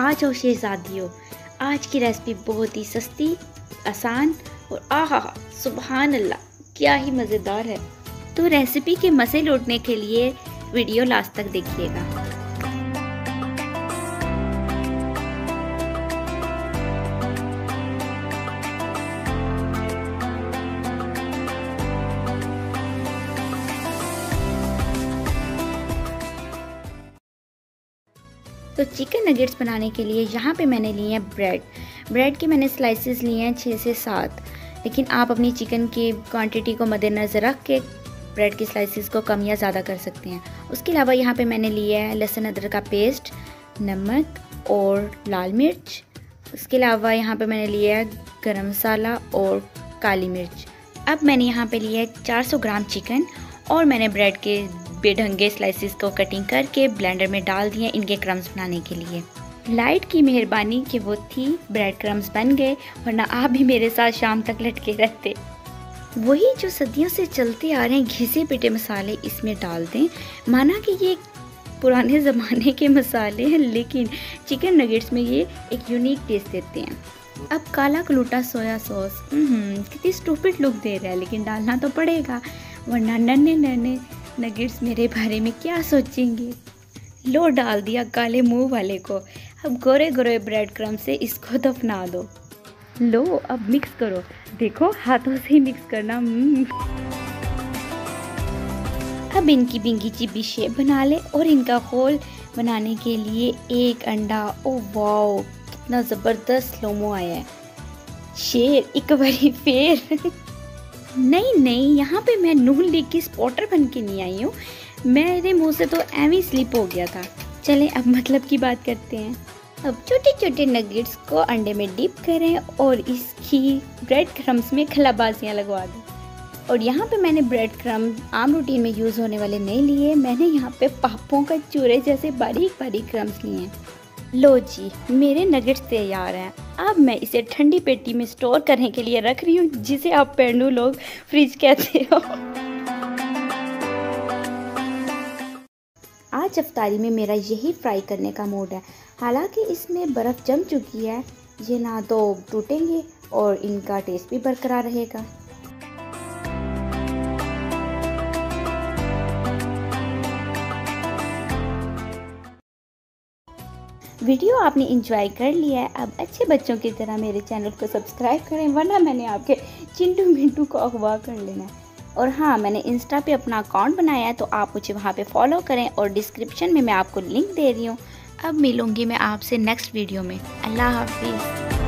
आ जाओ शहजादियों, आज की रेसिपी बहुत ही सस्ती, आसान और आहा सुभान अल्लाह क्या ही मज़ेदार है। तो रेसिपी के मज़े लूटने के लिए वीडियो लास्ट तक देखिएगा। तो चिकन नगेट्स बनाने के लिए यहाँ पे मैंने लिए हैं ब्रेड के मैंने स्लाइसेस लिए हैं 6 से 7, लेकिन आप अपनी चिकन की क्वांटिटी को मद्देनज़र रख के ब्रेड की स्लाइसेस को कम या ज़्यादा कर सकते हैं। उसके अलावा यहाँ पे मैंने लिया है लहसुन अदरक का पेस्ट, नमक और लाल मिर्च। उसके अलावा यहाँ पे मैंने लिया है गरम मसाला और काली मिर्च। अब मैंने यहाँ पे लिया है 400 ग्राम चिकन और मैंने ब्रेड के बेढंगे स्लाइसेस को कटिंग करके ब्लेंडर में डाल दिए इनके क्रम्स बनाने के लिए। लाइट की मेहरबानी कि वो थी, ब्रेड क्रम्स बन गए, वरना आप भी मेरे साथ शाम तक लटके रहते। वही जो सदियों से चलते आ रहे हैं घिसे पिटे मसाले इसमें डाल दें। माना कि ये पुराने ज़माने के मसाले हैं, लेकिन चिकन नगेट्स में ये एक यूनिक टेस्ट देते हैं। अब काला कलूटा सोया सॉस कितनी स्टूपिड लुक दे रहा है, लेकिन डालना तो पड़ेगा, वरना नन्हे नन्हे नगेट्स मेरे बारे में क्या सोचेंगे। लो डाल दिया काले मुंह वाले को। अब गोरे गोरे ब्रेड क्रम से इसको दफना दो। लो अब मिक्स करो, देखो हाथों से ही मिक्स करना। अब इनकी बिंगी चिब्बी शेप बना ले और इनका होल बनाने के लिए एक अंडा। ओ वाओ कितना ज़बरदस्त स्लोमो आया है। शेर एक बारी फेर नहीं, यहाँ पे मैं नून लीग की स्पॉटर बन के नहीं आई हूँ, मेरे मुंह से तो एवी स्लिप हो गया था। चलें अब मतलब की बात करते हैं। अब छोटे छोटे नगेट्स को अंडे में डिप करें और इसकी ब्रेड क्रम्स में खलाबाजियाँ लगवा दें। और यहाँ पे मैंने ब्रेड क्रम आम रूटीन में यूज़ होने वाले नहीं लिए, मैंने यहाँ पे पापों का चूरे जैसे बारीक बारीक क्रम्स लिए हैं। लो जी मेरे नगेट्स तैयार हैं। अब मैं इसे ठंडी पेटी में स्टोर करने के लिए रख रही हूँ, जिसे आप पेंडू लोग फ्रिज कहते हो। आज अफ्तारी में मेरा यही फ्राई करने का मूड है। हालांकि इसमें बर्फ़ जम चुकी है, ये ना तो टूटेंगे और इनका टेस्ट भी बरकरार रहेगा। वीडियो आपने एंजॉय कर लिया है। अब अच्छे बच्चों की तरह मेरे चैनल को सब्सक्राइब करें, वरना मैंने आपके चिंटू मिंटू को अगवा कर लेना है। और हाँ, मैंने इंस्टा पे अपना अकाउंट बनाया है, तो आप मुझे वहाँ पे फॉलो करें और डिस्क्रिप्शन में मैं आपको लिंक दे रही हूँ। अब मिलूँगी मैं आपसे नेक्स्ट वीडियो में। अल्लाह हाफिज़।